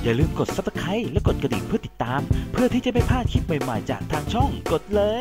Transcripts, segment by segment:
อย่าลืมกด Subscribe และกดกระดิ่งเพื่อติดตามเพื่อที่จะไม่พลาดคลิปใหม่ๆจากทางช่องกดเลย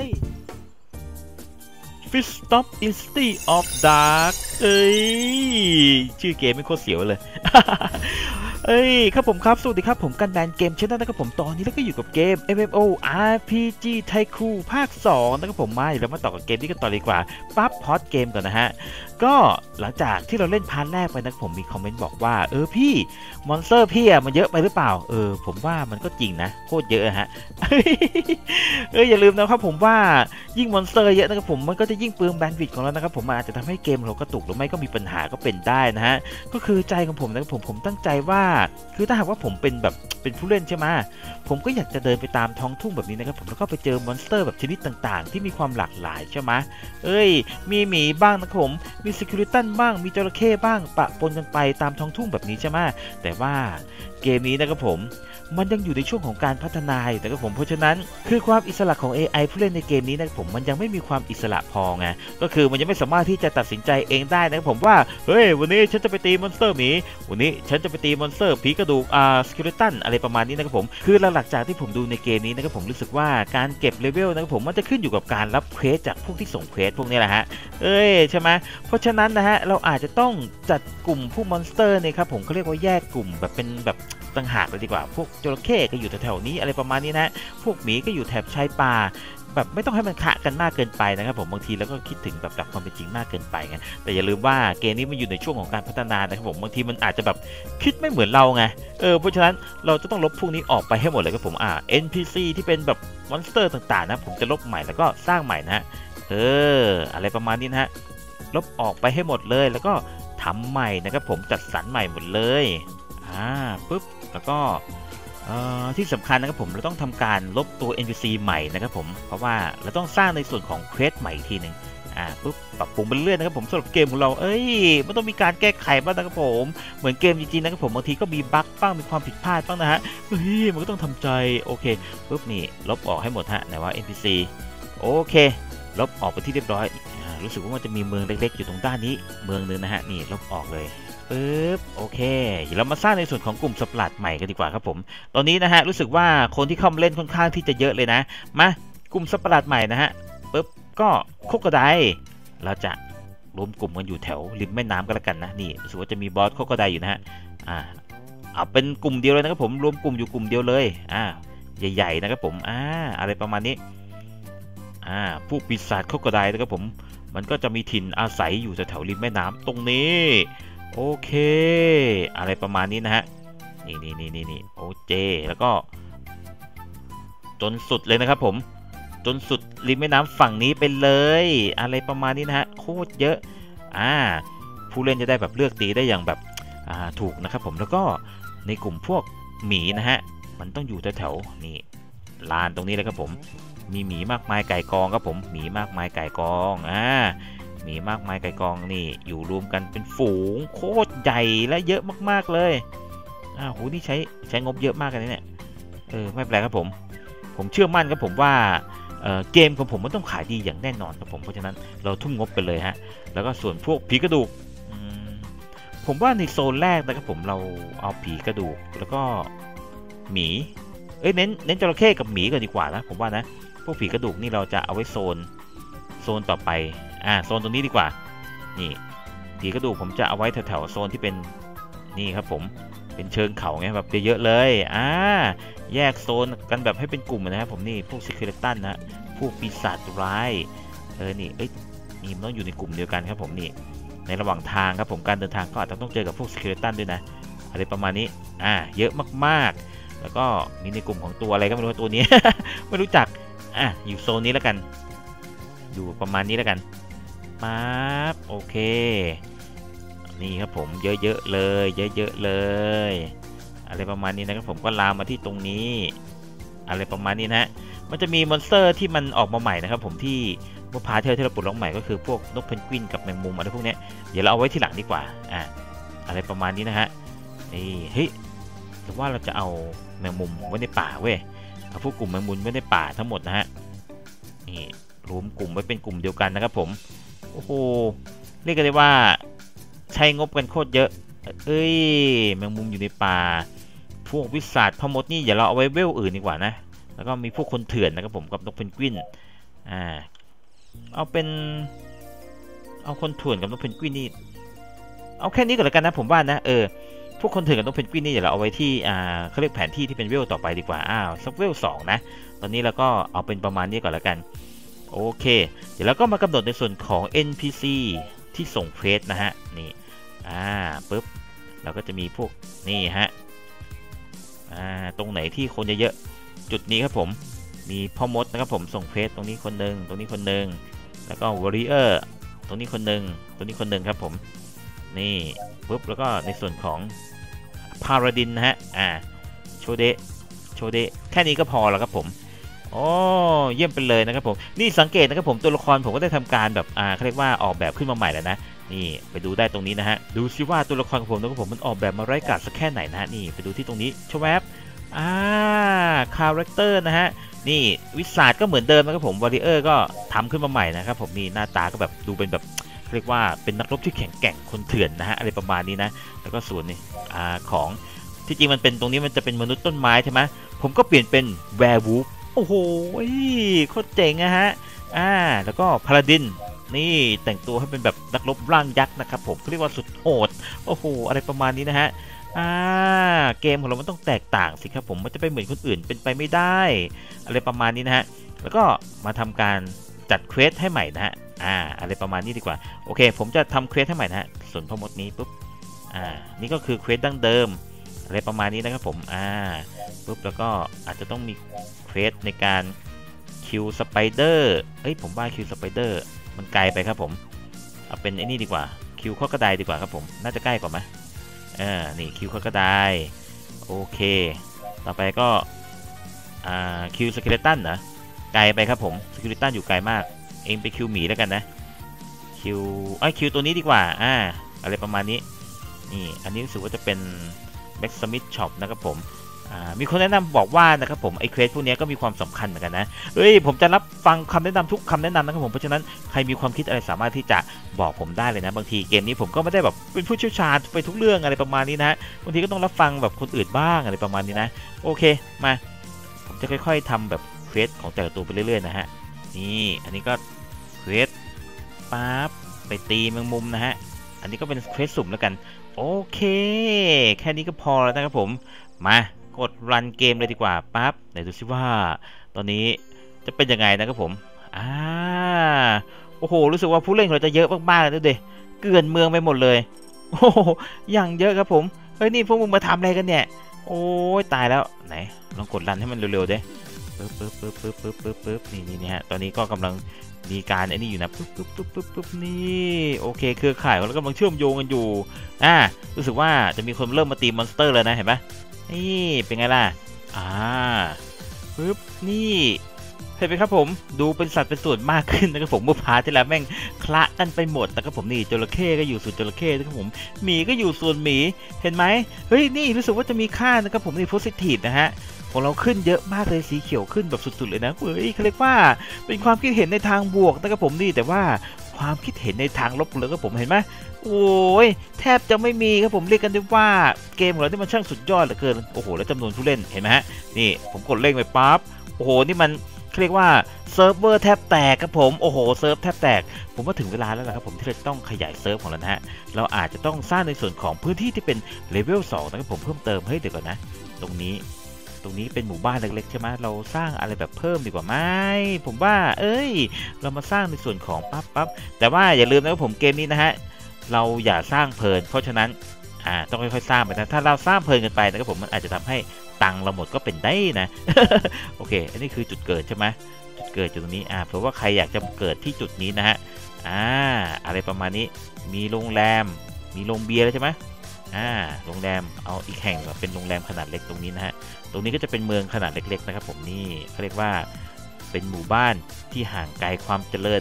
Fish Stop in City of Dark ชื่อเกมไม่โคตรเสียวเลย ครับผมครับสวัสดีครับผมกันแบนเกมเช่นนั้นนะครับผมตอนนี้แล้วก็อยู่กับเกม MMO RPG Tycoon ภาค 2 นะครับผมมาเดี๋ยวเรามาต่อกับเกมนี้กันต่อดีกว่าปั๊บพอดเกมก่อนนะฮะก็หลังจากที่เราเล่นพาร์ทแรกไปนะครับผมมีคอมเมนต์บอกว่าพี่มอนสเตอร์พี่มันเยอะไปหรือเปล่าผมว่ามันก็จริงนะโคตรเยอะฮะ อย่าลืมนะครับผมว่ายิ่งมอนสเตอร์เยอะนะครับผมมันก็จะยิ่งเปลืองแบนด์วิดต์ของเรานะครับผมอาจจะทำให้เกมเรากระตุกหรือไม่ก็มีปัญหาก็เป็นได้นะฮะก็คือใจของผมนะครับผมตั้งใจว่าคือถ้าหากว่าผมเป็นผู้เล่นใช่ไหมผมก็อยากจะเดินไปตามท้องทุ่งแบบนี้นะครับผมแล้วก็ไปเจอมอนสเตอร์แบบชนิดต่างๆที่มีความหลากหลายใช่ไหมมีหมีบ้างนะครับผมมีสกิลิตันบ้างมีจระเข้บ้างปะปนกันไปตามท้องทุ่งแบบนี้ใช่ไหมแต่ว่าเกมนี้นะครับผมมันยังอยู่ในช่วงของการพัฒนาอยู่นะครับผมเพราะฉะนั้นคือความอิสระของ AI ผู้เล่นในเกมนี้นะครับผมมันยังไม่มีความอิสระพอไงก็คือมันยังไม่สามารถที่จะตัดสินใจเองได้นะครับผมว่าวันนี้ฉันจะไปตีมอนสเตอร์หมีวันนี้ฉันจะไปตีมอนสเตอร์ผีกระดูกสกิลิตันอะไรประมาณนี้นะครับผมคือหลักจากที่ผมดูในเกมนี้นะครับผมรู้สึกว่าการเก็บเลเวลนะครับผมมันจะขึ้นอยู่กับการรับเควสจากพวกที่ส่งเควสพวกนี้แหละฮะใช่ไหมเพราะฉะนั้นนะฮะเราอาจจะต้องจัดกลุ่มพวกมอนสเตอร์เนี่ยครับผมเขาเรียกว่าแยกกลุ่มแบบเป็นแบบต่างหากเลยดีกว่าพวกจระเข้ก็อยู่แถวๆนี้อะไรประมาณนี้นะพวกหมีก็อยู่แถบชายป่าแบบไม่ต้องให้มันขะกันมากเกินไปนะครับผมบางทีแล้วก็คิดถึงแบบหลักความเป็นจริงมากเกินไปไงแต่อย่าลืมว่าเกมนี้มันอยู่ในช่วงของการพัฒนานะครับผมบางทีมันอาจจะแบบคิดไม่เหมือนเราไงเพราะฉะนั้นเราจะต้องลบพวกนี้ออกไปให้หมดเลยครับผมNPC ที่เป็นแบบมอนสเตอร์ต่างๆนะผมจะลบใหม่แล้วก็สร้างใหม่นะอะไรประมาณนี้นะฮะลบออกไปให้หมดเลยแล้วก็ทำใหม่นะครับผมจัดสรรใหม่หมดเลยปุ๊บแล้วก็ที่สำคัญนะครับผมเราต้องทำการลบตัว NPC ใหม่นะครับผมเพราะว่าเราต้องสร้างในส่วนของเควสใหม่อีกทีหนึ่งปุ๊บปรับปรุงไปเรื่อยนะครับผมสำหรับเกมของเรามันต้องมีการแก้ไขบ้างนะครับผมเหมือนเกมจริงๆนะครับผมบางทีก็มีบั๊กบ้างมีความผิดพลาดบ้างนะฮะมันก็ต้องทำใจโอเคปุ๊บนี่ลบออกให้หมดฮะไหนว่า NPC โอเคลบออกไปที่เรียบร้อยรู้สึกว่ามันจะมีเมืองเล็กๆอยู่ตรงด้านนี้เมืองนึงนะฮะนี่ลบออกเลยโอเคเดี๋ยวเรามาสร้างในส่วนของกลุ่มสัตว์ประหลาดใหม่กันดีกว่าครับผมตอนนี้นะฮะรู้สึกว่าคนที่เข้ามาเล่นค่อนข้างที่จะเยอะเลยนะมากลุ่มสัตว์ประหลาดใหม่นะฮะก็โคโคไดเราจะรวมกลุ่มกันอยู่แถวริมแม่น้ำกันละกันนะนี่รู้สึกว่าจะมีบอสโคโคไดอยู่นะฮะเอาเป็นกลุ่มเดียวเลยนะครับผมรวมกลุ่มอยู่กลุ่มเดียวเลยใหญ่ๆนะครับผมอะไรประมาณนี้ผู้ปีศาจโคโคไดนะครับผมมันก็จะมีถิ่นอาศัยอยู่แถวริมแม่น้ำตรงนี้โอเคอะไรประมาณนี้นะฮะนี่โอเคแล้วก็จนสุดเลยนะครับผมจนสุดริมแม่น้ำฝั่งนี้ไปเลยอะไรประมาณนี้นะฮะโคตรเยอะผู้เล่นจะได้แบบเลือกตีได้อย่างแบบถูกนะครับผมแล้วก็ในกลุ่มพวกหมีนะฮะมันต้องอยู่แถวๆนี่ลานตรงนี้เลยครับผมมีหมีมากมายไก่กองครับผมหมีมากมายไก่กองมีมากมายไก่กองนี่อยู่รวมกันเป็นฝูงโคตรใหญ่และเยอะมากๆเลยโหนี่ใช้งบเยอะมากเลยเนี่ยไม่เป็นไรครับผมเชื่อมั่นครับผมว่าเกมของผมมันต้องขายดีอย่างแน่นอนครับผมเพราะฉะนั้นเราทุ่มงบไปเลยฮะแล้วก็ส่วนพวกผีกระดูกผมว่าในโซนแรกนะครับผมเราเอาผีกระดูกแล้วก็หมีเน้นจระเข้กับหมีกันดีกว่านะผมว่านะพวกผีกระดูกนี่เราจะเอาไว้โซนต่อไปโซนตรงนี้ดีกว่านี่ผีกระดูกผมจะเอาไว้แถวๆโซนที่เป็นนี่ครับผมเป็นเชิงเขาไงแบบเยอะๆเลยแยกโซนกันแบบให้เป็นกลุ่มนะครับผมนี่พวกสกิลิตันนะพวกปีศาจร้ายนี่มันต้องอยู่ในกลุ่มเดียวกันครับผมนี่ในระหว่างทางครับผมการเดินทางก็อาจจะต้องเจอกับพวกสกิลิตันด้วยนะอะไรประมาณนี้เยอะมากๆแล้วก็มีในกลุ่มของตัวอะไรก็ไม่รู้ตัวนี้ ไม่รู้จักอยู่โซนนี้แล้วกันอยู่ประมาณนี้แล้วกันโอเคนี่ครับผมเยอะๆเลยเยอะๆเลยอะไรประมาณนี้นะครับผมก็ลามมาที่ตรงนี้อะไรประมาณนี้นะมันจะมีมอนสเตอร์ที่มันออกมาใหม่นะครับผมที่พาเทลที่เราปลดล็อกใหม่ก็คือพวกนกเพนกวินกับแมงมุมอะไรพวกนี้เดี๋ยวเราเอาไว้ที่หลังดีกว่าอะไรประมาณนี้นะฮะนี่หรือว่าเราจะเอาแมงมุมไว้ในป่าเว้ยเอาพวกกลุ่มแมงมุมไว้ในป่าทั้งหมดนะฮะนี่รวมกลุ่มไว้เป็นกลุ่มเดียวกันนะครับผมโอ้โหเรียกกันได้ว่าใช้งบกันโคตรเยอะแมงมุมอยู่ในป่าผพวกวิสัทพ่อมดนี่อย่าเราเอาไว้เวลอื่นดีกว่านะแล้วก็มีพวกคนเถื่อนนะครับผมกับนกเพนกวินเอาคนเถื่อนกับนกเพนกวินนี่เอาแค่นี้ก่อนแล้วกันนะผมว่านะพวกคนเถื่อนกับนกเพนกวินนี่เดี๋ยวเราเอาไว้ที่เขาเรียกแผนที่ที่เป็นเวลต่อไปดีกว่าสักเวล2นะตอนนี้เราก็เอาเป็นประมาณนี้ก่อนแล้วกันโอเคเดี๋ยวเราก็มากำหนดในส่วนของ NPC ที่ส่งเควสนะฮะนี่ปึ๊บเราก็จะมีพวกนี่ฮะตรงไหนที่คนเยอะๆจุดนี้ครับผมมีพ่อมดนะครับผมส่งเควสตรงนี้คนหนึ่งตรงนี้คนหนึ่งแล้วก็วอริเออร์ตรงนี้คนหนึ่งตรงนี้คนหนึ่งครับผมนี่ปุ๊บแล้วก็ในส่วนของพาราดินนะฮะโชเดแค่นี้ก็พอแล้วครับผมโอ้เยี่ยมไปเลยนะครับผมนี่สังเกตนะครับผมตัวละครผมก็ได้ทำการแบบเขาเรียกว่าออกแบบขึ้นมาใหม่แล้วนะนี่ไปดูได้ตรงนี้นะฮะดูซิว่าตัวละครของผมนะครับผมมันออกแบบมาไร้กาศสักแค่ไหนนะฮะนี่ไปดูที่ตรงนี้ชวบคาแรคเตอร์นะฮะนี่วิสาดก็เหมือนเดิมนะครับผมวอริเออร์ก็ทำขึ้นมาใหม่นะครับผมนี่หน้าตาก็แบบดูเป็นแบบเรียกว่าเป็นนักรบที่แข็งแกร่งคนเถื่อนนะฮะอะไรประมาณนี้นะแล้วก็ส่วนนี่ของที่จริงมันเป็นตรงนี้มันจะเป็นมนุษย์ต้นไม้ใช่ไหมผมก็เปลี่ยนเป็นแวร์วูฟโอ้โหโคตรเจ๋งนะฮะแล้วก็พาราดินนี่แต่งตัวให้เป็นแบบนักรบร่างยักษ์นะครับผมเรียกว่าสุดโหดโอ้โหอะไรประมาณนี้นะฮะเกมของเรามันต้องแตกต่างสิครับผมมันจะไปเหมือนคนอื่นเป็นไปไม่ได้อะไรประมาณนี้นะฮะแล้วก็มาทำการจัดเควสให้ใหม่นะฮะอะไรประมาณนี้ดีกว่าโอเคผมจะทำเควสให้ใหม่นะฮะส่วนพ่อมดนี้ปุ๊บนี่ก็คือเควสดั้งเดิมอะไรประมาณนี้นะครับผมปุ๊บแล้วก็อาจจะต้องมีเควสในการคิวสไปเดอร์ผมว่าคิวสไปเดอร์มันไกลไปครับผมเอาเป็นไอ้นี่ดีกว่าคิวข้อกระไดดีกว่าครับผมน่าจะใกล้กว่าไหมนี่คิวข้อกระไดโอเคต่อไปก็คิวสเกเลตันนะไกลไปครับผมสเกเลตันอยู่ไกลมากเองไปคิวหมีแล้วกันนะคิวตัวนี้ดีกว่าอะไรประมาณนี้นี่อันนี้รู้สึกว่าจะเป็นแบ็กสมิธช็อปนะครับผมมีคนแนะนำบอกว่านะครับผมไอ้เควสพวกนี้ก็มีความสำคัญเหมือนกันนะผมจะรับฟังคำแนะนำทุกคำแนะนำนะครับผมเพราะฉะนั้นใครมีความคิดอะไรสามารถที่จะบอกผมได้เลยนะบางทีเกมนี้ผมก็ไม่ได้แบบเป็นผู้เชี่ยวชาญไปทุกเรื่องอะไรประมาณนี้นะบางทีก็ต้องรับฟังแบบคนอื่นบ้างอะไรประมาณนี้นะโอเคมาผมจะค่อยๆทำแบบเควสของแต่ละตัวไปเรื่อยๆนะฮะนี่อันนี้ก็เควสปั๊บไปตีแมงมุมนะฮะอันนี้ก็เป็นเควสสุ่มแล้วกันโอเคแค่นี้ก็พอแล้วนะครับผมมากดรันเกมเลยดีกว่าปั๊บไหนดูซิว่าตอนนี้จะเป็นยังไงนะครับผมโอ้โหรู้สึกว่าผู้เล่นของเราจะเยอะมากๆเลยดูดิเกลื่อนเมืองไปหมดเลยโอ้โหอย่างเยอะครับผมนี่พวกมึงมาทำอะไรกันเนี่ยโอ้ยตายแล้วไหนลองกดรันให้มันเร็วๆดิปึ๊บนี่ฮะตอนนี้ก็กำลังมีการไอ้นี่อยู่นะปึ๊บนี่โอเคเครือข่ายเรากำลังเชื่อมโยงกันอยู่รู้สึกว่าจะมีคนเริ่มมาตีมอนสเตอร์แล้วนะเห็นไหมนี่เป็นไงล่ะปึ๊บนี่เห็นไหมครับผมดูเป็นสัตว์เป็นส่วนมากขึ้นนะครับผมเมื่อพาที่แล้วแม่งคละกันไปหมดนะครับผมนี่จระเข้ก็อยู่ส่วนจระเข้นะครับผมหมีก็อยู่ส่วนหมีเห็นไหมนี่รู้สึกว่าจะมีค่านะครับผมนี่โพสิทีฟนะฮะของเราขึ้นเยอะมากเลยสีเขียวขึ้นแบบสุดๆเลยนะเขาเรียกว่าเป็นความคิดเห็นในทางบวกนะครับผมนี่แต่ว่าความคิดเห็นในทางลบเลยครับผมเห็นไหมโอ้ยแทบจะไม่มีครับผมเรียกกันได้ว่าเกมของเราที่มันช่างสุดยอดเหลือเกินโอ้โหแล้วจำนวนผู้เล่นเห็นไหมฮะนี่ผมกดเล่งไปปั๊บโอ้โหนี่มันเรียกว่าเซิร์ฟเวอร์แทบแตกครับผมโอ้โหเซิร์ฟแทบแตกผมว่าถึงเวลาแล้วนะครับผมที่เราจะต้องขยายเซิร์ฟของเรานะฮะเราอาจจะต้องสร้างในส่วนของพื้นที่ที่เป็นเลเวล2นะครับผมเพิ่มเติมเดี๋ยวก่อนนะตรงนี้เป็นหมู่บ้านเล็กๆใช่ไหมเราสร้างอะไรแบบเพิ่มดีกว่าไหมผมว่าเรามาสร้างในส่วนของปั๊บแต่ว่าอย่าลืมนะครับผมเกมนี้นะฮะเราอย่าสร้างเพลินเพราะฉะนั้นต้องค่อยๆสร้างไปนะถ้าเราสร้างเพลินกันไปนะครับผมมันอาจจะทำให้ตังค์เราหมดก็เป็นได้นะ โอเคอันนี้คือจุดเกิดใช่ไหมจุดเกิดจุดตรงนี้เผื่อว่าใครอยากจะเกิดที่จุดนี้นะฮะอะไรประมาณนี้มีโรงแรมมีโรงเบียร์แล้วใช่ไหมโรงแรมเอาอีกแห่งเป็นโรงแรมขนาดเล็กตรงนี้นะฮะตรงนี้ก็จะเป็นเมืองขนาดเล็กๆนะครับผมนี่เขาเรียกว่าเป็นหมู่บ้านที่ห่างไกลความเจริญ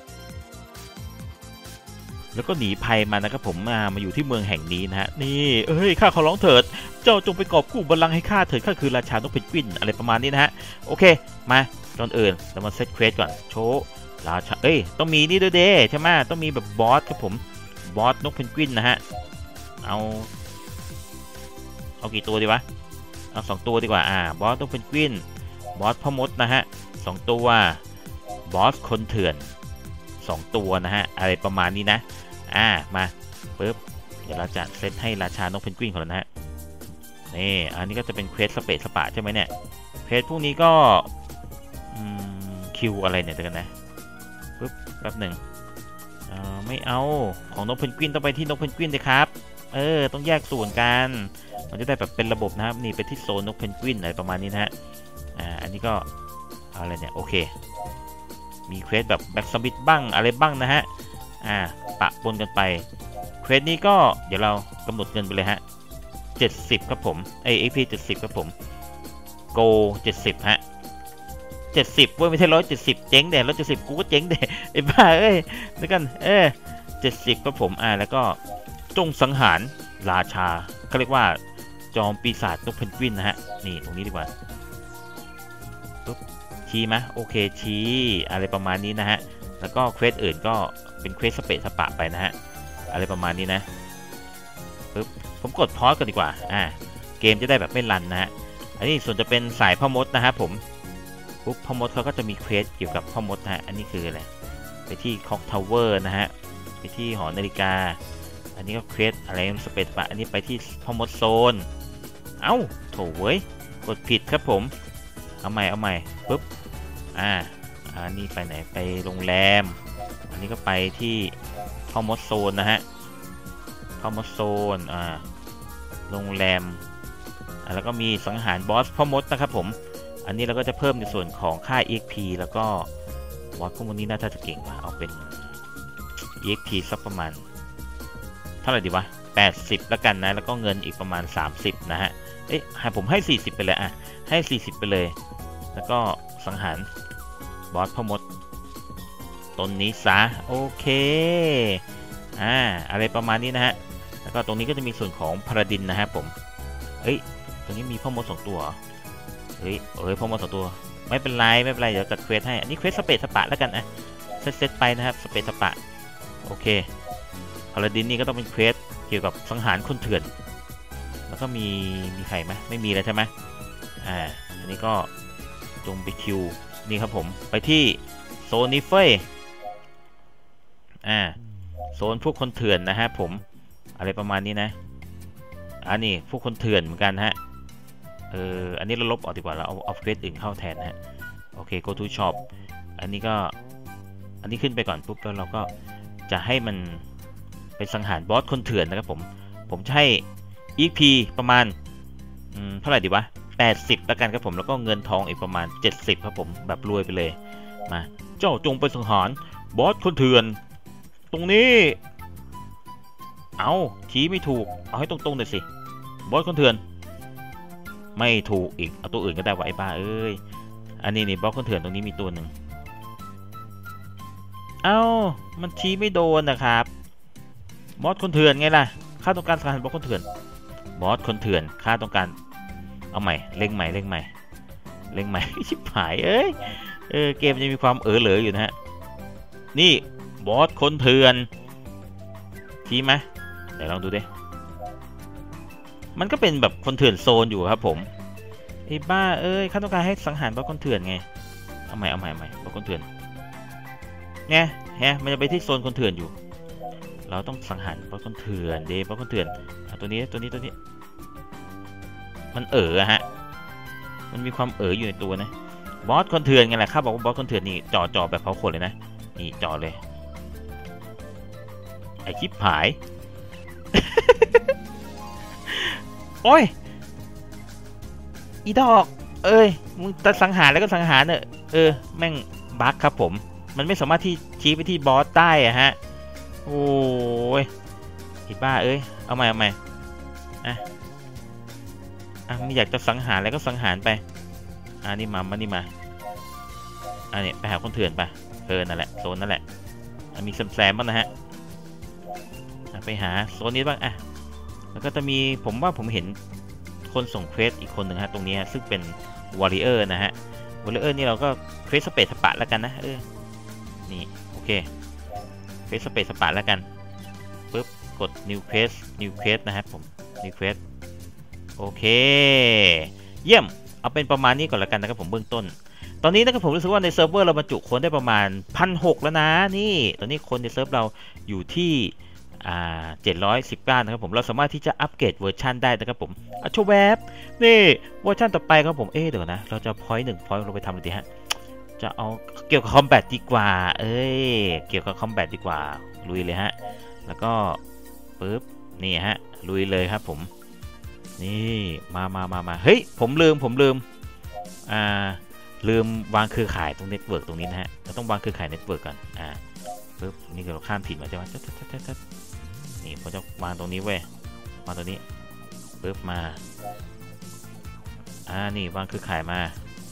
แล้วก็หนีภัยมานะครับผมมาอยู่ที่เมืองแห่งนี้นะฮะนี่ข้าขอร้องเถิดเจ้าจงไปกอบกู้บัลลังก์ให้ข้าเถิดข้าคือราชานกเพนกวินอะไรประมาณนี้นะฮะโอเคมาก่อนอื่นเรามาเซตเควสก่อนโชว์ราชาต้องมีนี่ด้วยเด้ใช่ไหมต้องมีแบบบอสครับผมบอสนกเพนกวินนะฮะเอากี่ตัวดีวะเอา2ตัวดีกว่าบอสต้องเป็นกวินบอสพ่อมดนะฮะ2ตัวบอสคนเถื่อน2ตัวนะฮะอะไรประมาณนี้นะมาปึ๊บเดี๋ยวเราจะเซตให้ราชานกเพนกวินของเรานะฮะนี่อันนี้ก็จะเป็นเควสสเปซสปะใช่ไหมเนี่ยเควสพวกนี้ก็คิวอะไรเนี่ยเดี๋ยวกันนะปึ๊บแป๊บหนึ่งไม่เอาของนกเพนกวินต้องไปที่นกเพนกวินเลยครับต้องแยกส่วนกันมันจะได้แบบเป็นระบบนะครับนี่ไปที่โซนนกเพนกวินอะไรประมาณนี้นะฮะอันนี้ก็อะไรเนี่ยโอเคมีเควสแบบแบ็กสมิธบ้างอะไรบ้างนะฮะปะปนกันไปเควสนี้ก็เดี๋ยวเรากำหนดเงินไปเลยฮะ70ครับผมXP 70ครับผมโก70ฮะ70เว้ยไม่ใช่170เจ๊งเด้170กูก็เจ๊งเด้ไอ้บ้าแล้วกัน70ครับผมแล้วก็จงสังหารราชาเขาเรียกว่าจอมปีศาจนกเพนกวินนะฮะนี่ตรงนี้ดีกว่าปุ๊บชี้ไหมโอเคชี้อะไรประมาณนี้นะฮะแล้วก็เควสอื่นก็เป็นเควสสเปซสปะไปนะฮะอะไรประมาณนี้นะปุ๊บผมกดพอสกันดีกว่าเกมจะได้แบบไม่รันนะฮะอันนี้ส่วนจะเป็นสายพ่อมดนะฮะผมปุ๊บพ่อมดเขาก็จะมีเควสเกี่ยวกับพ่อมดนะฮะอันนี้คืออะไรไปที่คล็อกทาวเวอร์นะฮะไปที่หอนาฬิกาอันนี้ก็เควสอะไรสเปซปะอันนี้ไปที่พ่อมดโซนโถเว้ยกดผิดครับผมเอาใหม่ปุ๊บอันนี้ไปไหนไปโรงแรมอันนี้ก็ไปที่พ่อมดโซนนะฮะพ่อมดโซนโรงแรมแล้วก็มีสังหารบอสพ่อมดนะครับผมอันนี้เราก็จะเพิ่มในส่วนของค่า EXP แล้วก็บอสพวกนี้น่าจะเก่งกว่าเอาเป็น EXP สักประมาณเท่าไหร่ดีวะ80แล้วกันนะแล้วก็เงินอีกประมาณ30นะฮะผมให้40ไปเลยให้40ไปเลยแล้วก็สังหารบอสพ่อมดตนนี้ซะโอเคอะไรประมาณนี้นะฮะแล้วก็ตรงนี้ก็จะมีส่วนของพาราดินนะฮะผมตรงนี้มีพ่อมด2ตัวพ่อมด2ตัวไม่เป็นไรเดี๋ยวจัดเควสให้อันนี้เควสสเปซสปะแล้วกันเซตไปนะครับสเปซสปะโอเคพาราดินนี่ก็ต้องเป็นเควสเกี่ยวกับสังหารคนเถื่อนแล้วก็มีใครไหมไม่มีแล้วใช่ไหมอันนี้ก็จงไปคิวนี่ครับผมไปที่โซนนี้เฟ้ยโซนพวกคนเถื่อนนะฮะผมอะไรประมาณนี้นะนี่พวกคนเถื่อนเหมือนกันฮะอันนี้เราลบออกดีกว่าเราเอาเควสอื่นเข้าแทนนะฮะโอเค go to shop อันนี้ขึ้นไปก่อนปุ๊บแล้วเราก็จะให้มันเป็นสังหารบอสคนเถื่อนนะครับผมจะให้ EXP ประมาณเท่าไหร่ดีวะ80แล้วกันครับผมแล้วก็เงินทองอีกประมาณ70ครับผมแบบรวยไปเลยมาเจ้าจงไปสังหารบอสคนเถื่อนตรงนี้ชี้ไม่ถูกเอาให้ตรงๆหน่อยสิบอสคนเถื่อนไม่ถูกอีกเอาตัวอื่นก็ได้วะไอ้บ้าอันนี้บอสคนเถื่อนตรงนี้มีตัวหนึ่งมันชี้ไม่โดนนะครับบอสคนเถื่อนไงล่ะข้าต้องการสังหารบอสคนเถื่อนข้าต้องการเอาใหม่เร่งใหม่ชิบหายเกมจะมีความเหลออยู่นะฮะนี่บอสคนเถื่อนชี้ไหมเดี๋ยวลองดูดิมันก็เป็นแบบคนเถื่อนโซนอยู่ครับผมไอ้บ้าข้าต้องการให้สังหารบอสคนเถื่อนไงเอาใหม่บอสคนเถื่อนเนี่ยมันจะไปที่โซนคนเถื่อนอยู่เราต้องสังหารบอสคนเถื่อนบอสคนเถื่อนตัวนี้มันฮะมันมีความอยู่ในตัวนะบอสคนเถื่อนไงแหละข้าบอกว่าบอสคนเถื่อนนี่จ่อแบบเผาขนเลยนะนี่จ่อเลยไอชิปหาย โอ้ยอีดอกมึงจะสังหารแล้วก็สังหารแม่งบั๊กครับผมมันไม่สามารถที่ชี้ไปที่บอสได้ฮะโอ้ยอีบ้าเอาใหม่ไม่อยากจะสังหารแล้วก็สังหารไปนี่มานี่ไปหาคนเถื่อนไปนั่นแหละโซนนั่นแหละมีแซมบ้างนะฮะไปหาโซนนี้บ้างแล้วก็จะมีผมว่าผมเห็นคนส่งเควสอีกคนหนึ่งฮะตรงนี้ซึ่งเป็นวอริเออร์นะฮะวอริเออร์นี่เราก็เควสสเปซสปะแล้วกันนะนี่โอเคเควสสเปซสปะแล้วกันปุ๊บกด new quest นะครับผม new quest โอเคเยี่ยมเอาเป็นประมาณนี้ก่อนละกันนะครับผมเบื้องต้นตอนนี้นะครับผมรู้สึกว่าในเซิร์ฟเวอร์เราบรรจุคนได้ประมาณ 1,600 แล้วนะนี่ตอนนี้คนในเซิร์ฟเราอยู่ที่719นะครับผมเราสามารถที่จะอัปเกรดเวอร์ชันได้นะครับผมโชว์แวบนี่เวอร์ชันต่อไปครับผมเดี๋ยวนะเราจะพอยต์1 พอยต์เราไปทำอะไรดีฮะจะเอาเกี่ยวกับคอมแบทดีกว่าเกี่ยวกับคอมแบทดีกว่าลุยเลยฮะแล้วก็ปึ๊บนี่ฮะลุยเลยครับผมนี่มาเฮ้ยผมลืมลืมวางเครือข่ายตรงเน็ตเวิร์กตรงนี้นะฮะเราต้องวางเครือข่ายเน็ตเวิร์กก่อนปึ๊บนี่เราข้ามถิ่นมาใช่ไหมนี่ผมจะวางตรงนี้เว้ยวางตรงนี้ปึ๊บมานี่วางเครือข่ายมา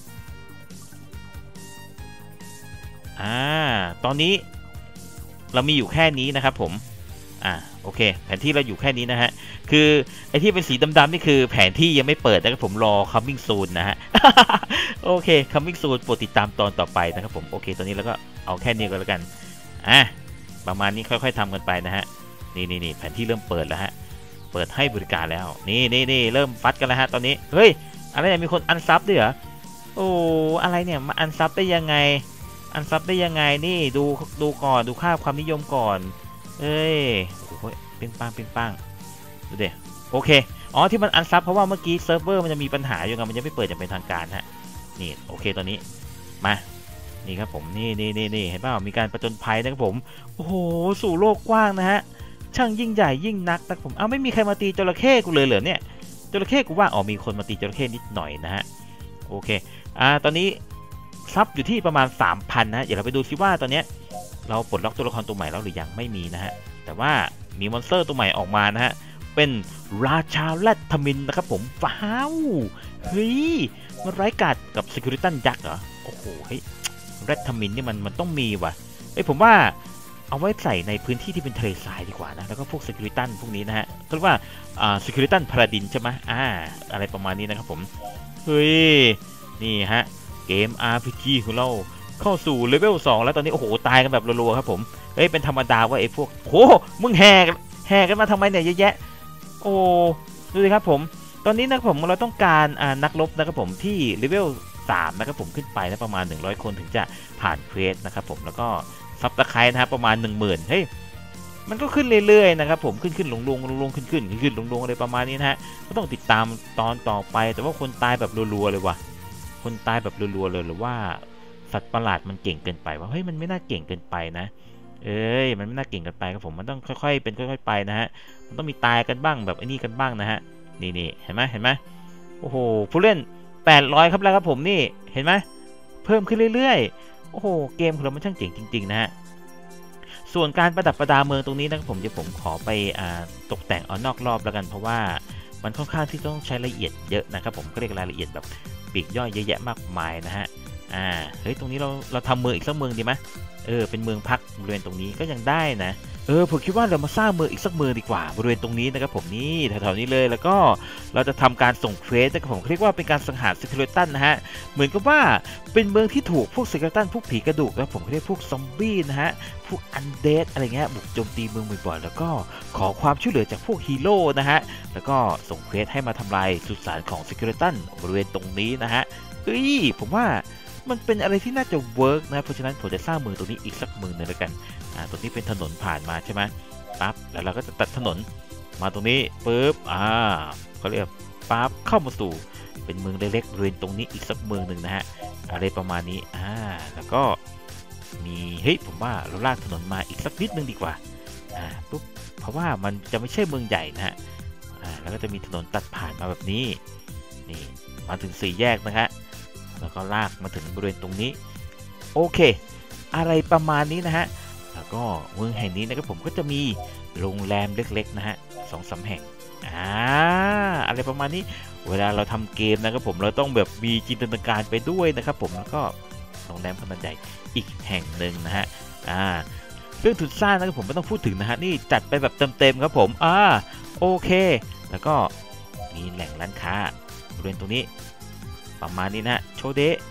ตอนนี้เรามีอยู่แค่นี้นะครับผมโอเคแผนที่เราอยู่แค่นี้นะฮะคือไอที่เป็นสีดำๆนี่คือแผนที่ยังไม่เปิดนะครับผมรอ coming soon นะฮะ โอเค coming soon โปรดติดตามตอนต่อไปนะครับผมโอเคตอนนี้เราก็เอาแค่นี้ก็แล้วกันประมาณนี้ค่อยๆทำกันไปนะฮะนี่แผนที่เริ่มเปิดแล้วฮะเปิดให้บริการแล้วนี่เริ่มฟัดกันแล้วฮะตอนนี้เฮ้ยอะไรเนี่ยมีคนอันซับด้วยเหรอโอ้อะไรเนี่ยมาอันซับได้ยังไงนี่ดูก่อนดูค่าความนิยมก่อนโอ้ยปิ้งปังดูเด็โอเคที่มันอันซับเพราะว่าเมื่อกี้เซิร์ฟเวอร์มันจะมีปัญหาอยู่ไงมันยังไม่เปิดอย่างเป็นทางการฮะนี่โอเคตอนนี้มานี่ครับผมนี่เห็นเปล่ามีการประจนภัยนะครับผมโอ้โหสู่โลกกว้างนะฮะช่างยิ่งใหญ่ยิ่งนักนะครับผมไม่มีใครมาตีจระเข้กูเลยเหรอเนี่ยจระเข้กูว่ามีคนมาตีจระเข้นิดหน่อยนะฮะโอเคตอนนี้ซับอยู่ที่ประมาณ 3,000 นะเดี๋ยวเราไปดูซิว่าตอนนี้เราปลดล็อกตัวละครตัวใหม่แล้วหรือยังไม่มีนะฮะแต่ว่ามีมอนสเตอร์ตัวใหม่ออกมานะฮะเป็นราชาแรดทมินนะครับผมว้าวเฮ้ยมันไร้กาจกับซิคิริตันยักษ์เหรอโอ้โหเฮ้ยแรดทมินนี่มันต้องมีว่ะผมว่าเอาไว้ใส่ในพื้นที่ที่เป็นทะเลทรายดีกว่านะแล้วก็พวกซิคิริตันพวกนี้นะฮะเรียกว่าซิคิริตันพาราดินใช่ไหมอะไรประมาณนี้นะครับผมเฮ้ยนี่ฮะเกม RPG ของเราเข้าสู่เลเวล 2แล้วตอนนี้โอ้โหตายกันแบบรัวๆครับผมเป็นธรรมดาว่าพวกโหมึงแห่กันมาทำไมเนี่ยเยอะแยะโอ้ดูสิครับผมตอนนี้นะครับผมเราต้องการนักรบนะครับผมที่เลเวล 3นะครับผมขึ้นไปนะประมาณ100 คนถึงจะผ่านเควสนะครับผมแล้วก็ซับตะไคร้นะครับประมาณ 10,000เฮ้ยมันก็ขึ้นเรื่อยๆนะครับผมขึ้นลงขึ้นลงอะไรประมาณนี้นะฮะก็ต้องติดตามตอนต่อไปแต่ว่าคนตายแบบรัวๆเลยว่ะคนตายแบบรัวๆเลยหรือว่าสัตว์ประหลาดมันเก่งเกินไปว่าเฮ้ยมันไม่น่าเก่งเกินไปนะมันไม่น่าเก่งกันไปครับผมมันต้องค่อยๆเป็นค่อยๆไปนะฮะมันต้องมีตายกันบ้างแบบไอ้นี่กันบ้างนะฮะนี่เห็นไหมโอ้โหผู้เล่น800ครับแล้วครับผมนี่เห็นไหมเพิ่มขึ้นเรื่อยๆโอ้โหเกมของเรามันช่างเจ๋งจริงๆนะฮะส่วนการประดับประดาเมืองตรงนี้นะครับผมเดี๋ยวผมขอไปตกแต่งเอานอกรอบแล้วกันเพราะว่ามันค่อนข้างที่ต้องใช้ละเอียดเยอะนะครับผมก็เรียกรายละเอียดแบบปีกย่อยเยอะแยะมากมายนะฮะเฮ้ยตรงนี้เราทำเมืองอีกสักเมืองดีไหมเป็นเมืองพักบริเวณตรงนี้ก็ยังได้นะผมคิดว่าเรามาสร้างเมืองอีกสักเมืองดีกว่าบริเวณตรงนี้นะครับผมนี่แถวๆนี้เลยแล้วก็เราจะทำการส่งเควสนะครับผมเรียกว่าเป็นการสังหารซิเคเลตันนะฮะเหมือนกับว่าเป็นเมืองที่ถูกพวกซิเคเลตันพวกผีกระดูกแล้วผมเรียกพวกซอมบี้นะฮะพวกอันเดดอะไรเงี้ยบุกโจมตีเมืองบ่อยๆแล้วก็ขอความช่วยเหลือจากพวกฮีโร่นะฮะแล้วก็ส่งเควสให้มาทำลายสุสานของซิเคเลตันบริเวณตรงนี้นะฮะผมว่ามันเป็นอะไรที่น่าจะเวิร์กนะเพราะฉะนั้นผมจะสร้างเมืองตรงนี้อีกสักเมืองหนึ่งแล้วกันตรงนี้เป็นถนนผ่านมาใช่ไหมปั๊บแล้วเราก็จะตัดถนนมาตรงนี้ปุ๊บเขาเรียกปั๊บเข้ามาสู่เป็นเมืองเล็กๆบริเวณตรงนี้อีกสักเมืองหนึ่งนะฮะอะไรประมาณนี้แล้วก็มีเฮ้ยผมว่าเราลากถนนมาอีกสักนิดนึงดีกว่าปุ๊บเพราะว่ามันจะไม่ใช่เมืองใหญ่นะฮะแล้วก็จะมีถนนตัดผ่านมาแบบนี้นี่มาถึง4 แยกนะฮะแล้วก็ลากมาถึงบริเวณตรงนี้โอเคอะไรประมาณนี้นะฮะแล้วก็เมืองแห่งนี้นะครับผมก็จะมีโรงแรมเล็กๆนะฮะ2-3 แห่งอะไรประมาณนี้เวลาเราทำเกมนะครับผมเราต้องแบบมีจินตนาการไปด้วยนะครับผมแล้วก็โรงแรมขนาดใหญ่อีกแห่งหนึ่งนะฮะเรื่องทุนสร้างนะครับผมไม่ต้องพูดถึงนะฮะนี่จัดไปแบบเต็มๆครับผมโอเคแล้วก็มีแหล่งร้านค้าบริเวณตรงนี้ประมาณนี้นะโชเดะ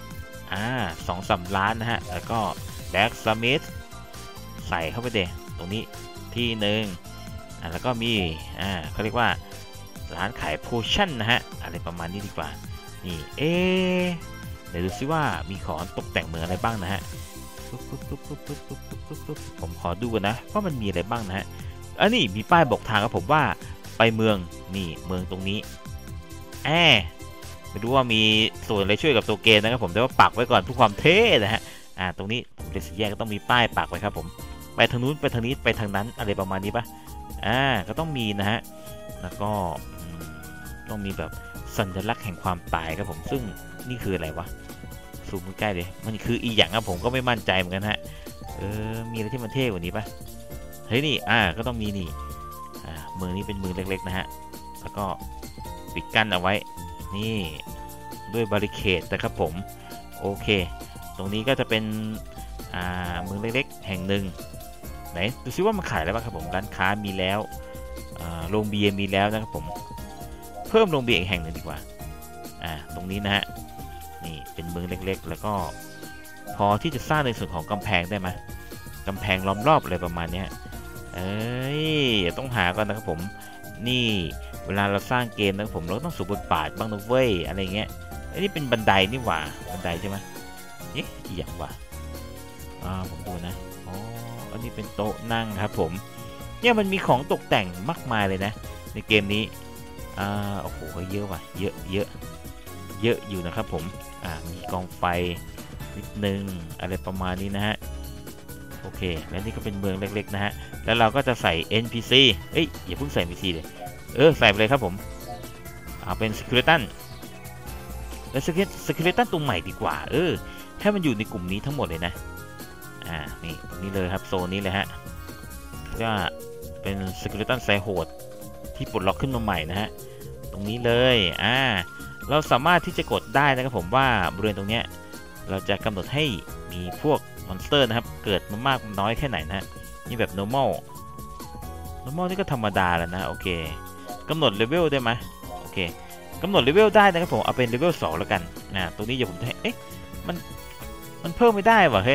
2-3 ล้านนะฮะแล้วก็แบ็กสมิธใส่เข้าไปเดตรงนี้ที่หนึ่งแล้วก็มีเขาเรียกว่าร้านขายโพชั่นนะฮะอะไรประมาณนี้ดีกว่านี่เดี๋ยวดูซิว่ามีของตกแต่งเมืองอะไรบ้างนะฮะผมขอดูกันนะว่ามันมีอะไรบ้างนะฮะอันนี้มีป้ายบอกทางครับผมว่าไปเมืองนี่เมืองตรงนี้ไม่รู้ว่ามีส่วนอะไรช่วยกับตัวเกมนะครับผมแต่ว่าปักไว้ก่อนเพื่อความเท่นะฮะตรงนี้ผมเดสีแยกก็ต้องมีป้ายปักไว้ครับผมไปทางนู้นไปทางนี้ไปทางนั้นอะไรประมาณนี้ปะก็ต้องมีนะฮะแล้วก็ต้องมีแบบสัญลักษณ์แห่งความตายครับผมซึ่งนี่คืออะไรวะซูมใกล้เลยมันคืออีหยังครับผมก็ไม่มั่นใจเหมือนกันฮะมีอะไรที่มันเท่กว่านี้ปะเฮ้ยนี่ก็ต้องมีนี่เมืองนี้เป็นเมืองเล็กๆนะฮะแล้วก็ปิดกั้นเอาไว้นี่ด้วยบาริเคดนะครับผมโอเคตรงนี้ก็จะเป็นเมืองเล็กๆแห่งหนึ่งไหนดูซิว่ามันขายอะไรบ้างครับผมร้านค้ามีแล้วโรงเบียร์มีแล้วนะครับผมเพิ่มโรงเบียร์อีกแห่งหนึ่งดีกว่าตรงนี้นะฮะนี่เป็นเมืองเล็กๆแล้วก็พอที่จะสร้างในส่วนของกำแพงได้ไหมกำแพงล้อมรอบอะไรประมาณนี้ต้องหาก่อนนะครับผมนี่เวลาเราสร้างเกมนะครับผมเราต้องสวมบทบาทบ้างนะเว้ยอะไรเงี้ยอันนี้เป็นบันไดนี่หว่าบันไดใช่ไหมอีอย่างวะผมดูนะอันนี้เป็นโต๊ะนั่งครับผมเนี่ยมันมีของตกแต่งมากมายเลยนะในเกมนี้โอ้โหเยอะว่ะเยอะอยู่นะครับผมมีกองไฟนิดนึงอะไรประมาณนี้นะฮะโอเคและนี่ก็เป็นเมืองเล็กๆนะฮะแล้วเราก็จะใส่ NPC อย่าเพิ่งใส่ NPC เลยใส่ไปเลยครับผมเป็น Skeleton และ Skeleton ตัวใหม่ดีกว่าให้มันอยู่ในกลุ่มนี้ทั้งหมดเลยนะนี่ตรงนี้เลยครับโซนนี้เลยฮะก็เป็น Skeleton ไซโหดที่ปลดล็อกขึ้นมาใหม่นะฮะตรงนี้เลยเราสามารถที่จะกดได้นะครับผมว่าบริเวณตรงเนี้ยเราจะกำหนดให้มีพวกมอนสเตอร์นะครับเกิดมามากน้อยแค่ไหนนะนี่แบบ normal นี่ก็ธรรมดาแล้วนะโอเคกำหนดเลเวลได้ไหมโอเคกำหนดเลเวลได้นะครับผมเอาเป็นเลเวล2แล้วกันตรงนี้เดี๋ยวผมจะให้มันเพิ่มไม่ได้ว่ะเฮ้ย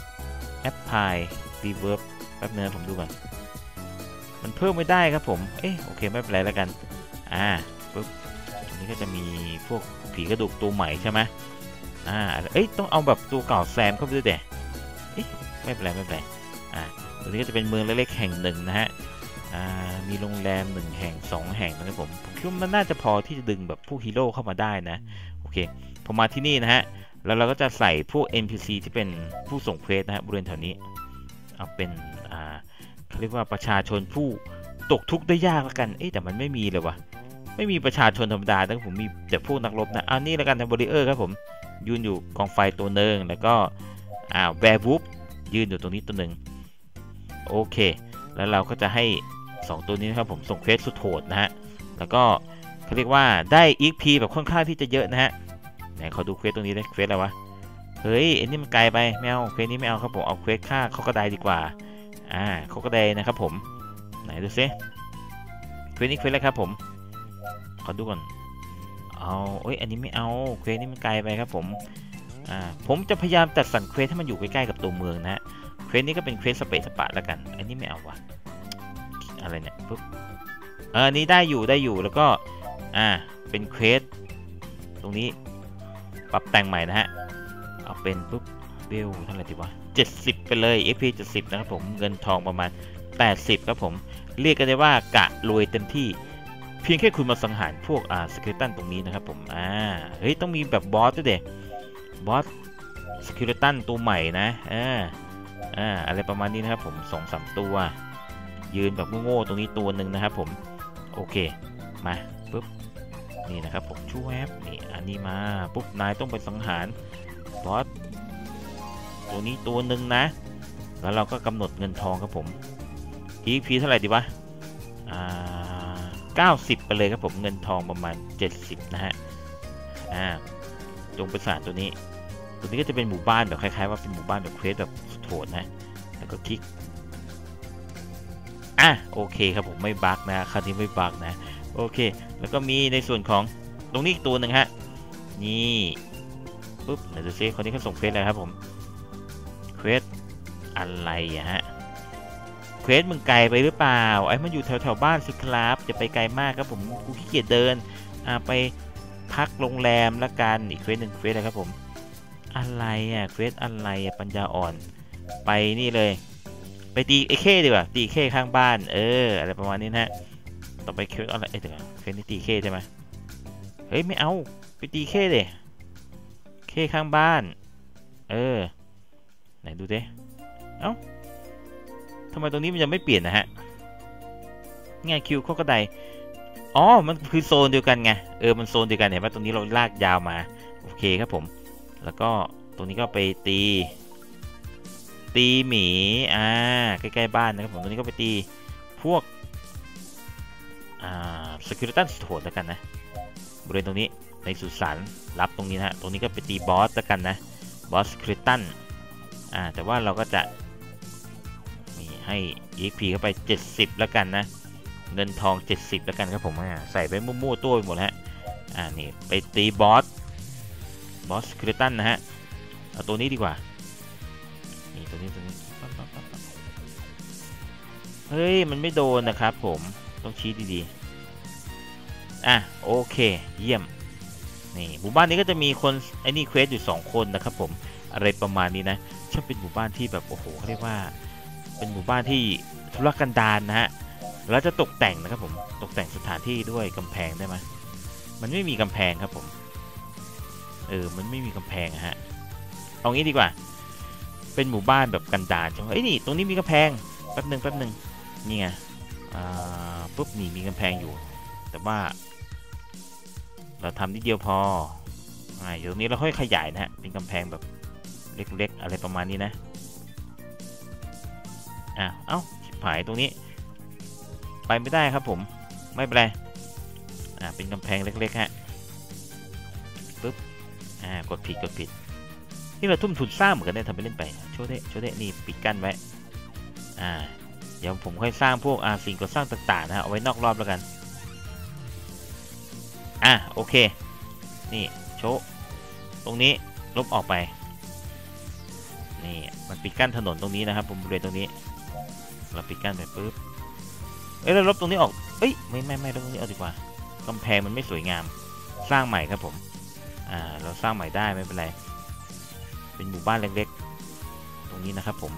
apply reverb แป๊บนึงผมดูก่อนมันเพิ่มไม่ได้ครับผมโอเคไม่เป็นไรแล้วกันปุ๊บตรงนี้ก็จะมีพวกผีกระดูกตัวใหม่ใช่ไหมต้องเอาแบบตัวเก่าแซมเข้าไปด้วยเด็ไม่เป็นไรตรงนี้ก็จะเป็นเมืองเล็กๆแห่งหนึ่งนะฮะมีโรงแรม1แห่ง2แห่งนะครับผมคิดว่ามันน่าจะพอที่จะดึงแบบพวกฮีโร่เข้ามาได้นะโอเคพอมาที่นี่นะฮะแล้วเราก็จะใส่พวก NPC ที่เป็นผู้ส่งเควสนะฮะบริเวณแถวนี้เอาเป็นเขาเรียกว่าประชาชนผู้ตกทุกข์ได้ยากแล้วกันแต่มันไม่มีเลยวะไม่มีประชาชนธรรมดาแต่ผมมีแต่พวกนักรบนะนี่แล้วกันทำบริเออร์ครับผมยืนอยู่กองไฟตัวหนึ่งแล้วก็แวร์วูฟยืนอยู่ตรงนี้ตัวหนึ่งโอเคแล้วเราก็จะให้2ตัวนี้นะครับผมส่งเควสสุดโหดนะฮะแล้วก็เขาเรียกว่าได้ XP แบบค่อนข้างที่จะเยอะนะฮะไหนขอดูเควสตรงนี้ได้เควสอะไรวะเฮ้ยอันนี้มันไกลไปไม่เอาเควสนี้ไม่เอาครับผมเอาเควสฆ่าเขากระไดดีกว่าเขากระไดนะครับผมไหนดูซิเควสนี้เควสอะไรครับผมขอดูก่อนอันนี้ไม่เอาเควสนี้มันไกลไปครับผมผมจะพยายามจัดสรรเควสให้มันอยู่ใกล้ๆกับตัวเมืองนะฮะเควสนี้ก็เป็นเควสสเปซสปะแล้วกันอันนี้ไม่เอาวะอะไรเนี่ยปุ๊บอันนี้ได้อยู่แล้วก็เป็นเควสตรงนี้ปรับแต่งใหม่นะฮะเอาเป็นปุ๊บเบลเท่าไหร่ดีวะ70ไปเลย FP 70นะครับผมเงินทองประมาณ80ครับผมเรียกกันได้ว่ากะรวยเต็มที่เพียงแค่คุณมาสังหารพวกสเกเลตันตรงนี้นะครับผมเฮ้ยต้องมีแบบบอสด้วยเด็บอสสเกเลตันตัวใหม่นะอะไรประมาณนี้นะครับผม2-3ตัวยืนแบบโง่ๆตรงนี้ตัวหนึ่งนะครับผมโอเคมาปุ๊บนี่นะครับผมชูแอปนี่อันนี้มาปุ๊บนายต้องไปสังหารบอสตัวนี้ตัวหนึ่งนะแล้วเราก็กำหนดเงินทองครับผม EP เท่าไหร่ดีวะ90ไปเลยครับผมเงินทองประมาณ70นะฮะจงประสานตัวนี้ก็จะเป็นหมู่บ้านแบบคล้ายๆว่าเป็นหมู่บ้านแบบเควสแบบสุดโหดนะแล้วก็คลิกโอเคครับผมไม่บั๊กนะคราวนี้ไม่บั๊กนะโอเคแล้วก็มีในส่วนของตรงนี้อีกตัวหนึ่งฮะนี่ปุ๊บเดี๋ยวดูซิคนนี้เขาส่งเควสอะไรครับผมเควสอะไรฮะเควสมึงไกลไปหรือเปล่ามันอยู่แถวบ้านสิครับจะไปไกลมากครับผมกูขี้เกียจเดินไปพักโรงแรมละกันอีกเควสหนึ่งเควสอะไรครับผมอะไรอ่ะเควสอะไรอ่ะปัญญาอ่อนไปนี่เลยไปตีไอ้เข้ดีกว่าตีเข้ข้างบ้านอะไรประมาณนี้นะฮะต่อไปเควสอะไรเดี๋ยวเควสนี้ตีเข้ใช่ไหมเฮ้ยไม่เอาไปตีเข้เลยเข้ข้างบ้านไหนดูดิเอ้าทำไมตรงนี้มันยังไม่เปลี่ยนนะฮะง่ายคิวข้อกระไดอ๋อมันคือโซนเดียวกันไงมันโซนเดียวกันเห็นไหมตรงนี้เราลากยาวมาโอเคครับผมแล้วก็ตรงนี้ก็ไปตีหมีใกล้ๆบ้านนะครับผมตรงนี้ก็ไปตีพวกสกิลตันโหดแล้วกันนะบริเวณตรงนี้ในสุสานรับตรงนี้นะฮะตรงนี้ก็ไปตีบอสแล้วกันนะบอสคริตันแต่ว่าเราก็จะนี่ให้ EXP เข้าไป70แล้วกันนะเงินทอง70แล้วกันครับผมใส่ไปมั่วๆตัวไปหมดฮะนี่ไปตีบอสคริตันนะฮะเอาตัวนี้ดีกว่านี่ตัวนี้เฮ้ยมันไม่โดนนะครับผมต้องชี้ดีๆโอเคเยี่ยมนี่หมู่บ้านนี้ก็จะมีคนไอ้นี่เควสอยู่2คนนะครับผมอะไรประมาณนี้นะช่างเป็นหมู่บ้านที่แบบโอ้โหเขาเรียกว่าเป็นหมู่บ้านที่ทุรกันดารนะฮะแล้วจะตกแต่งนะครับผมตกแต่งสถานที่ด้วยกำแพงได้ไหมมันไม่มีกำแพงครับผมมันไม่มีกำแพงฮะเอางี้ดีกว่าเป็นหมู่บ้านแบบกันดารใช่ไหมนี่ตรงนี้มีกำแพงแป๊บหนึ่งนี่ไงปุ๊บนี่มีกำแพงอยู่แต่ว่าเราทำนิดเดียวพอเดี๋ยวนี้เราค่อยขยายนะฮะเป็นกำแพงแบบเล็กๆอะไรประมาณนี้นะเอ้าชิบหายตรงนี้ไปไม่ได้ครับผมไม่เป็นไรเป็นกำแพงเล็กๆฮะปุ๊บกดผิดนี่เราทุ่มทุนสร้างเหมือนกันได้ทำไปเล่นไปโชว์ได้นี่ปิดกั้นไว้เดี๋ยวผมค่อยสร้างพวกสิ่งก่อสร้างต่างๆนะฮะเอาไว้นอกรอบแล้วกันโอเคนี่โชว์ตรงนี้ลบออกไปนี่มันปิดกั้นถนนตรงนี้นะครับผมบริเวณตรงนี้เราปิดกั้นไปปุ๊บเราลบตรงนี้ออกไม่ลบตรงนี้ออกดีกว่ากำแพงมันไม่สวยงามสร้างใหม่ครับผมเราสร้างใหม่ได้ไม่เป็นไรเป็นหมู่บ้านเล็กๆตรงนี้นะครับผม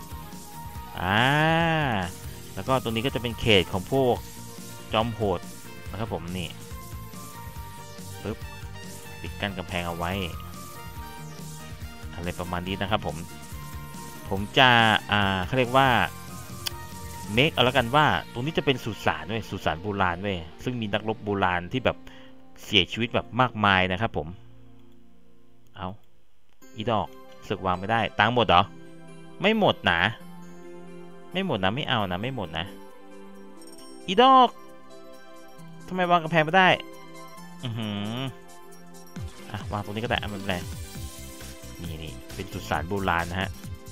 แล้วก็ตรงนี้ก็จะเป็นเขตของพวกจอมโหดนะครับผมนี่ปึ๊บปิดกั้นกำแพงเอาไว้อะไรประมาณนี้นะครับผมจะเขาเรียกว่าเมคเอาแล้วกันว่าตรงนี้จะเป็นสุสานสุสานโบราณซึ่งมีนักรบโบราณที่แบบเสียชีวิตแบบมากมายนะครับผมเอาอีดอกสึกวางไม่ได้ตังหมดเหรอไม่หมดนะไม่เอานะไม่หมดนะอีดอกทำไมวางกำแพงไม่ได้วางตรงนี้ก็ได้ไม่เป็นไรนี่เป็นสุสานโบราณนะฮะ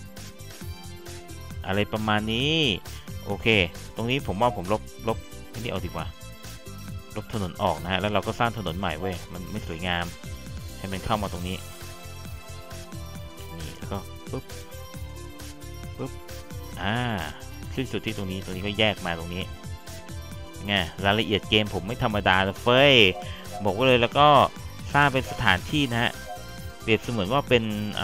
อะไรประมาณนี้โอเคตรงนี้ผมว่าผมลบนี่เอาดีกว่าลบถนนออกนะฮะแล้วเราก็สร้างถนนใหม่มันไม่สวยงามให้มันเข้ามาตรงนี้นี่แล้วก็ปุ๊บขึ้นสุดที่ตรงนี้ก็แยกมาตรงนี้ไงรายละเอียดเกมผมไม่ธรรมดาเลยเฟ้ยบอกไว้เลยแล้วก็สร้างเป็นสถานที่นะฮะเปรียบเสมือนว่าเป็น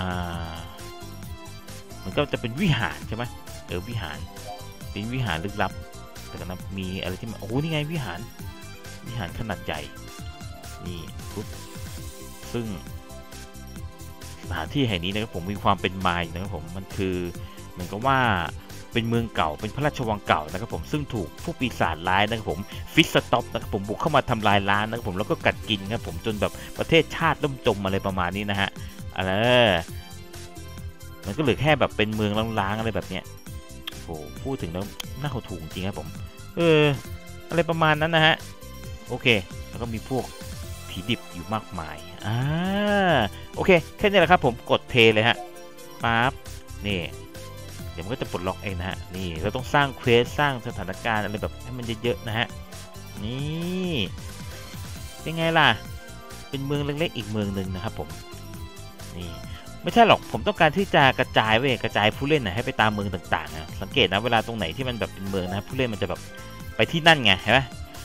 มันก็จะเป็นวิหารใช่ไหมวิหารเป็นวิหารลึกลับแต่ก็มีอะไรที่มันนี่ไงวิหารขนาดใหญ่นี่ปุ๊บซึ่งสถานที่แห่งนี้นะครับผมมีความเป็นมาอยู่นะครับผมมันคือเหมือนกับว่าเป็นเมืองเก่าเป็นพระราชวังเก่านะครับผมซึ่งถูกพวกปีศาจร้ายนะครับผมฟิสต็อปนะครับผมบุกเข้ามาทำลายล้างนะครับผมแล้วก็กัดกินครับผมจนแบบประเทศชาติล่มจมอะไรประมาณนี้นะฮะมันก็เหลือแค่แบบเป็นเมืองล้างๆอะไรแบบเนี้ยพูดถึงแล้วน่าหดหู่จริงครับผมอะไรประมาณนั้นนะฮะโอเคแล้วก็มีพวกผีดิบอยู่มากมายโอเคแค่นี้แหละครับผมกดเทเลยฮะปั๊บนี่เดี๋ยวมันก็จะปลดล็อกเองนะฮะนี่เราต้องสร้างเควสสร้างสถานการณ์อะไรแบบให้มันเยอะๆนะฮะนี่เป็นไงล่ะเป็นเมืองเล็กๆอีกเมืองหนึ่งนะครับผมนี่ไม่ใช่หรอกผมต้องการที่จะกระจายผู้เล่นให้ไปตามเมืองต่างๆนะสังเกตนะเวลาตรงไหนที่มันแบบเป็นเมืองนะผู้เล่นมันจะแบบไปที่นั่นไงเห็นไหม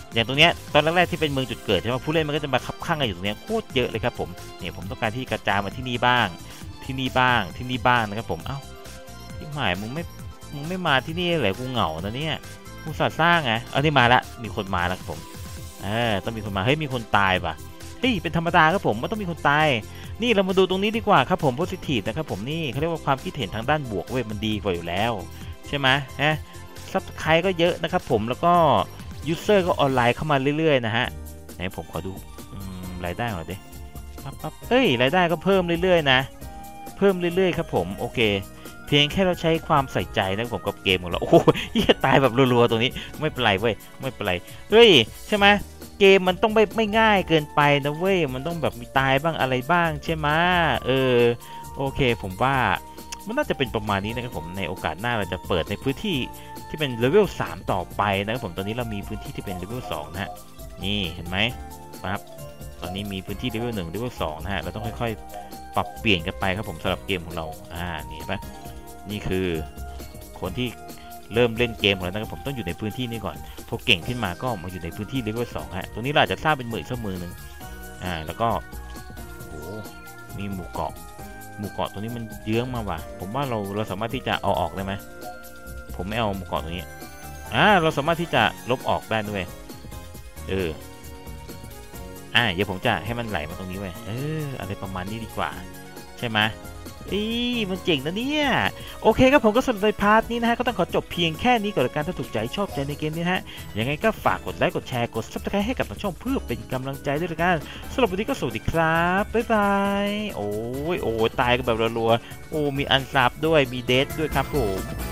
อย่างตรงเนี้ยตอนแรกๆที่เป็นเมืองจุดเกิดใช่ไหมผู้เล่นมันก็จะมาขับข้างกันอยู่ตรงเนี้ยโคตรเยอะเลยครับผมเนี่ยผมต้องการที่กระจายมาที่นี่บ้างที่นี่บ้างที่นี่บ้างนะครับผมเอ้าที่หมายมึงไม่มาที่นี่เลยกูเหงานะเนี่ยกูสร้างไงเอานี่มาละมีคนมาแล้วครับผมต้องมีคนมาเฮ้ยมีคนตายป่ะเฮ้ยเป็นธรรมดาครับผมมันต้องมีคนตายนี่เรามาดูตรงนี้ดีกว่าครับผม positive นะครับผมนี่เขาเรียกว่าความคิดเห็นทางด้านบวกเว้ยมันดีกว่าอยู่แล้วใช่ไหมซับสไครต์ก็เยอะนะครับผมแล้วก็ยูเซอร์ก็ออนไลน์เข้ามาเรื่อยๆนะฮะไหนผมขอดูรายได้หน่อยดิปั๊บเอ้ยรายได้ก็เพิ่มเรื่อยๆนะเพิ่มเรื่อยๆครับผมโอเคเพียงแค่เราใช้ความใส่ใจนะครับผมกับเกมของเราโอ้โหตายแบบรัวๆตรงนี้ไม่เป็นไรเว้ยไม่เป็นไรเฮ้ยใช่ไหมเกมมันต้องไม่ง่ายเกินไปนะเว้ยมันต้องแบบมีตายบ้างอะไรบ้างใช่ไหมโอเคผมว่ามันน่าจะเป็นประมาณนี้นะครับผมในโอกาสหน้าเราจะเปิดในพื้นที่ที่เป็นเลเวล3ต่อไปนะครับผมตอนนี้เรามีพื้นที่ที่เป็นเลเวล2นะฮะนี่เห็นไหมครับตอนนี้มีพื้นที่เลเวล1เลเวล2นะฮะเราต้องค่อยๆปรับเปลี่ยนกันไปครับผมสำหรับเกมของเรานี่เห็นไหมนี่คือคนที่เริ่มเล่นเกมของเรานะครับผมต้องอยู่ในพื้นที่นี้ก่อนพอเก่งขึ้นมาก็มาอยู่ในพื้นที่เลเวล2ฮะตรงนี้เราอาจจะสร้างเป็นสักมือหนึ่งแล้วก็โอ้มีหมู่เกาะตรงนี้มันเยื้องมาว่ะผมว่าเราสามารถที่จะเอาออกได้ไหมผมไม่เอาหมู่เกาะตรงนี้เราสามารถที่จะลบออกได้ด้วยเดี๋ยวผมจะให้มันไหลมาตรงนี้ไว้อะไรประมาณนี้ดีกว่าใช่ไหมมันเจ๋งนะเนี่ยโอเคครับผมก็สำหรับในพาร์ทนี้นะฮะก็ต้องขอจบเพียงแค่นี้ก่อนละกันถ้าถูกใจชอบใจในเกมนี้นะฮะยังไงก็ฝากกดไลค์กดแชร์กด Subscribe ให้กับทางช่องเพื่อเป็นกำลังใจด้วยละกันสำหรับวันนี้ก็สวัสดีครับบ๊ายบายโอ้ยตายกันแบบรัวๆมีอันซับด้วยมีเดทด้วยครับผม